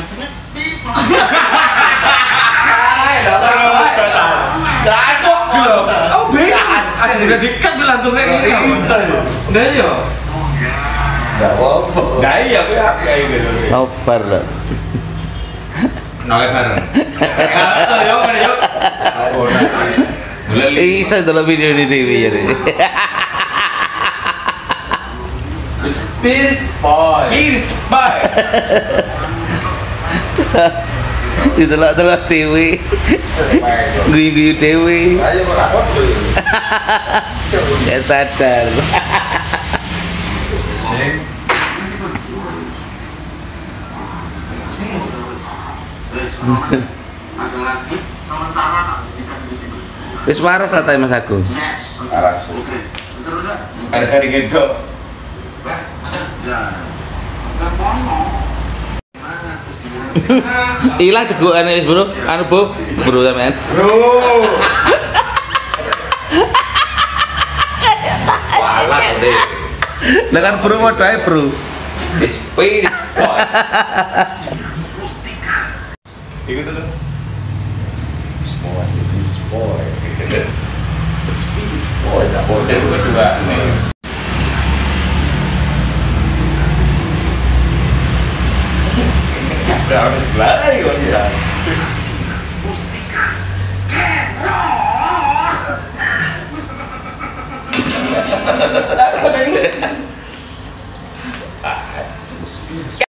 Oh, beda. Aja udah dekat tuh lantungnya gitu. Nggak ya? Nggak apa-apa. Nggak iya, kayak gitu. Nobar loh. Nolak bareng. Kalau yuk, mana yuk? Isa dalam video di TV ya. Spirit boy. Spirit boy. Itulah TV. Guyu-guyu TV. Ayo rapor dulu. Gak sadar. Wis waras lah Mas Agung. Aras. Ada hari gedok. Hilang cegukane bro, anu bro sampean. Bro. Walah deh. Lah kan bro modalnya bro. Spirit boy. Ikut tuh. Boy, this boy. Speed boy, nggak boleh. Yang kedua nih. Udah belai kok ya. Mustika.